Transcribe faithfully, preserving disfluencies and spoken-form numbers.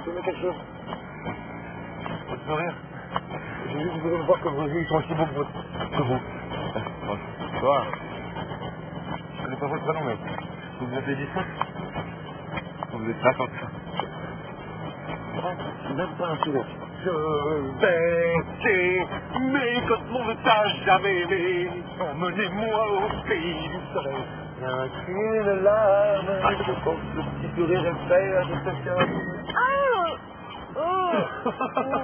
donner quelque chose. Faut te rire. J'ai juste besoin de voir que vos yeux ils sont aussi beaux que, votre... que vous. Bon, toi, je connais pas votre prénom, mais vous vous appelez dix-sept. Vous êtes cinquante. Même pas un sourire. Je vais t'aimer comme on ne t'a jamais aimé. Emmenez-moi au pays du soleil. Rien qu'une larme. Ah, je pense que le petit sourire est fait à cette occasion. Oh! Oh!